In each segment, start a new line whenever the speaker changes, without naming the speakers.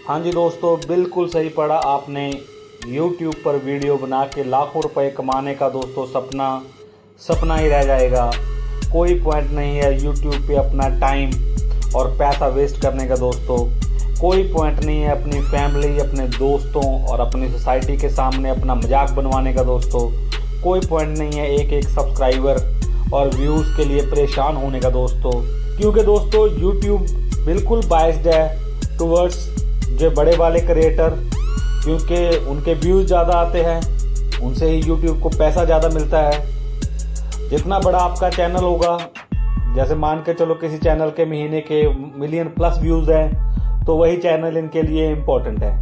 हाँ जी दोस्तों, बिल्कुल सही पढ़ा आपने। YouTube पर वीडियो बना के लाखों रुपए कमाने का दोस्तों सपना ही रह जाएगा। कोई पॉइंट नहीं है YouTube पे अपना टाइम और पैसा वेस्ट करने का दोस्तों। कोई पॉइंट नहीं है अपनी फैमिली, अपने दोस्तों और अपनी सोसाइटी के सामने अपना मजाक बनवाने का दोस्तों। कोई पॉइंट नहीं है एक सब्सक्राइबर और व्यूज़ के लिए परेशान होने का दोस्तों, क्योंकि दोस्तों YouTube बिल्कुल बाइस्ड है टुवर्ड्स जो बड़े वाले क्रिएटर, क्योंकि उनके व्यूज़ ज़्यादा आते हैं, उनसे ही YouTube को पैसा ज़्यादा मिलता है। जितना बड़ा आपका चैनल होगा, जैसे मान के चलो किसी चैनल के महीने के मिलियन प्लस व्यूज़ हैं, तो वही चैनल इनके लिए इम्पोर्टेंट है।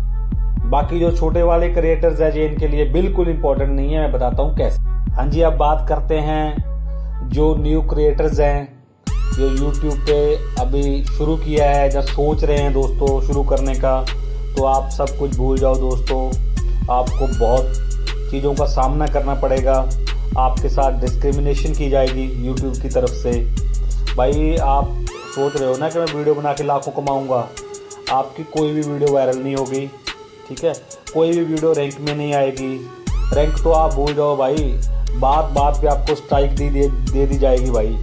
बाकी जो छोटे वाले क्रिएटर्स हैं, जो इनके लिए बिल्कुल इम्पोर्टेंट नहीं है। मैं बताता हूँ कैसे। हाँ जी, अब बात करते हैं जो न्यू क्रिएटर्स हैं जो YouTube पे अभी शुरू किया है, जब सोच रहे हैं दोस्तों शुरू करने का, तो आप सब कुछ भूल जाओ दोस्तों। आपको बहुत चीज़ों का सामना करना पड़ेगा, आपके साथ डिस्क्रिमिनेशन की जाएगी YouTube की तरफ से। भाई आप सोच रहे हो ना कि मैं वीडियो बना के लाखों कमाऊंगा, आपकी कोई भी वीडियो वायरल नहीं होगी, ठीक है। कोई भी वीडियो रैंक में नहीं आएगी। रैंक तो आप भूल जाओ भाई, बात पे आपको स्ट्राइक दे दी जाएगी भाई।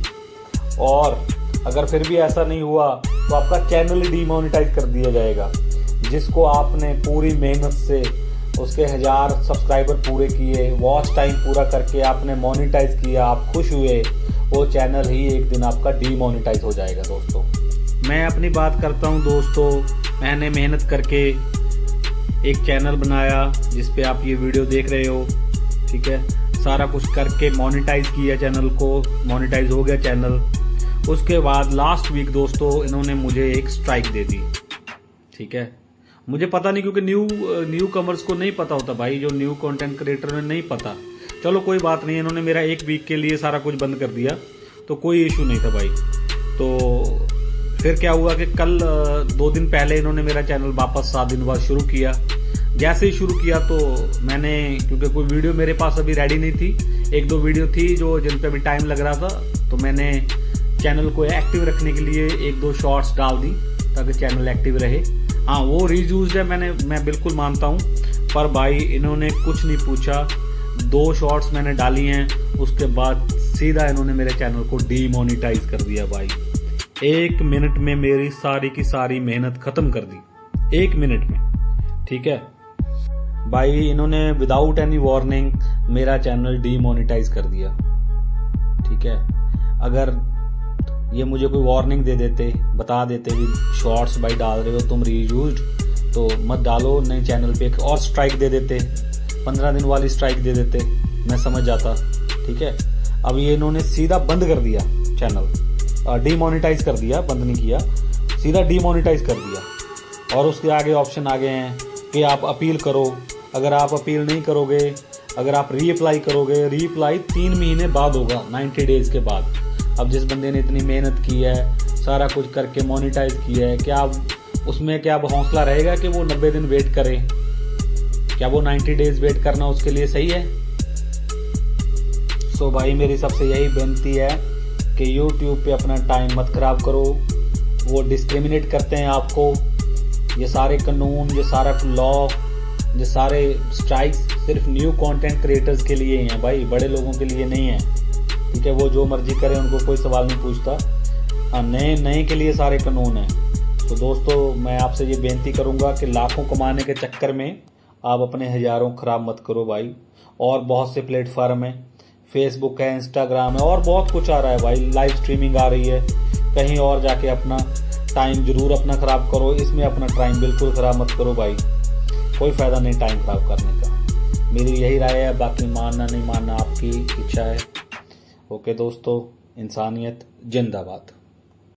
और अगर फिर भी ऐसा नहीं हुआ तो आपका चैनल ही डीमोनेटाइज कर दिया जाएगा। जिसको आपने पूरी मेहनत से उसके 1000 सब्सक्राइबर पूरे किए, वॉच टाइम पूरा करके आपने मोनेटाइज किया, आप खुश हुए, वो चैनल ही एक दिन आपका डीमोनेटाइज हो जाएगा दोस्तों। मैं अपनी बात करता हूँ दोस्तों, मैंने मेहनत करके एक चैनल बनाया जिस पे आप ये वीडियो देख रहे हो, ठीक है। सारा कुछ करके मोनेटाइज किया, चैनल को मोनेटाइज हो गया चैनल। उसके बाद लास्ट वीक दोस्तों इन्होंने मुझे एक स्ट्राइक दे दी, ठीक है। मुझे पता नहीं, क्योंकि न्यू कमर्स को नहीं पता होता भाई, जो न्यू कंटेंट क्रिएटर में नहीं पता। चलो कोई बात नहीं, इन्होंने मेरा एक वीक के लिए सारा कुछ बंद कर दिया, तो कोई इशू नहीं था भाई। तो फिर क्या हुआ कि कल 2 दिन पहले इन्होंने मेरा चैनल वापस 7 दिन बाद शुरू किया। जैसे ही शुरू किया तो मैंने, क्योंकि कोई वीडियो मेरे पास अभी रेडी नहीं थी, 1-2 वीडियो थी जो जिन पे अभी टाइम लग रहा था, तो मैंने चैनल को एक्टिव रखने के लिए 1-2 शॉर्ट्स डाल दी ताकि चैनल एक्टिव रहे। हाँ, वो रीयूज है, मैं बिल्कुल मानता हूँ, पर भाई इन्होंने कुछ नहीं पूछा। 2 शॉर्ट्स मैंने डाली हैं, उसके बाद सीधा इन्होंने मेरे चैनल को डीमोनेटाइज कर दिया भाई। 1 मिनट में मेरी सारी की सारी मेहनत खत्म कर दी, 1 मिनट में, ठीक है भाई। इन्होंने विदाउट एनी वार्निंग मेरा चैनल डीमोनेटाइज कर दिया, ठीक है। अगर ये मुझे कोई वार्निंग दे देते, बता देते कि शॉर्ट्स भाई डाल रहे हो तुम रीयूज्ड, तो मत डालो, नए चैनल पे एक और स्ट्राइक दे देते, 15 दिन वाली स्ट्राइक दे देते, मैं समझ जाता, ठीक है। अब ये इन्होंने सीधा बंद कर दिया चैनल, डीमोनेटाइज कर दिया, बंद नहीं किया, सीधा डीमोनेटाइज कर दिया। और उसके आगे ऑप्शन आ गए हैं कि आप अपील करो। अगर आप अपील नहीं करोगे, अगर आप रीअप्लाई करोगे, रीअप्लाई 3 महीने बाद होगा, 90 डेज के बाद। अब जिस बंदे ने इतनी मेहनत की है, सारा कुछ करके मोनेटाइज किया है, क्या उसमें क्या हौसला रहेगा कि वो 90 दिन वेट करे? क्या वो 90 डेज वेट करना उसके लिए सही है? सो भाई मेरी सबसे यही विनती है कि YouTube पे अपना टाइम मत खराब करो। वो डिस्क्रिमिनेट करते हैं आपको। ये सारे कानून, ये सारा लॉ, ये सारे स्ट्राइक्स सिर्फ न्यू कंटेंट क्रिएटर्स के लिए हैं भाई, बड़े लोगों के लिए नहीं है, ठीक है। वो जो मर्जी करे, उनको कोई सवाल नहीं पूछता। हाँ, नए के लिए सारे कानून हैं। तो दोस्तों मैं आपसे ये बेनती करूंगा कि लाखों कमाने के चक्कर में आप अपने हज़ारों खराब मत करो भाई। और बहुत से प्लेटफॉर्म हैं, फेसबुक है, इंस्टाग्राम है, और बहुत कुछ आ रहा है भाई, लाइव स्ट्रीमिंग आ रही है। कहीं और जाके अपना टाइम जरूर अपना ख़राब करो, इसमें अपना टाइम बिल्कुल ख़राब मत करो भाई। कोई फ़ायदा नहीं टाइम ख़राब करने का। मेरी यही राय है, बाकी मानना नहीं मानना आपकी इच्छा है। ओके दोस्तों, इंसानियत जिंदाबाद।